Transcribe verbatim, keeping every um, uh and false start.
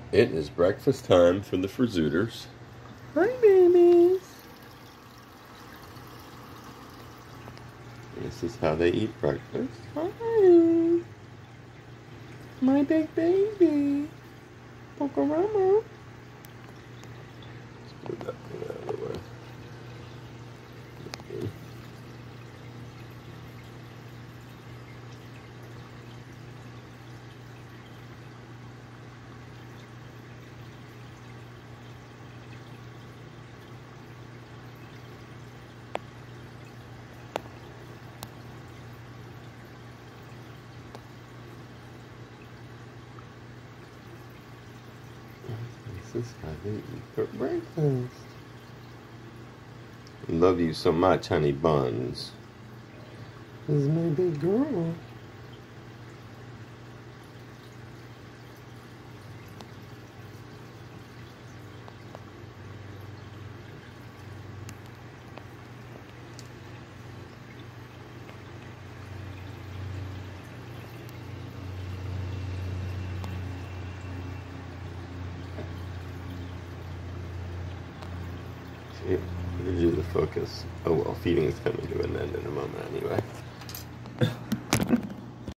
It is breakfast time for the Frizooters. Hi, babies. This is how they eat breakfast. Hi. My big baby. Pokorama. Let's put that thing out of the way. This is how they eat for breakfast. Love you so much, honey buns. This is my big girl. Usually the focus. Oh well, feeding is coming to an end in a moment anyway.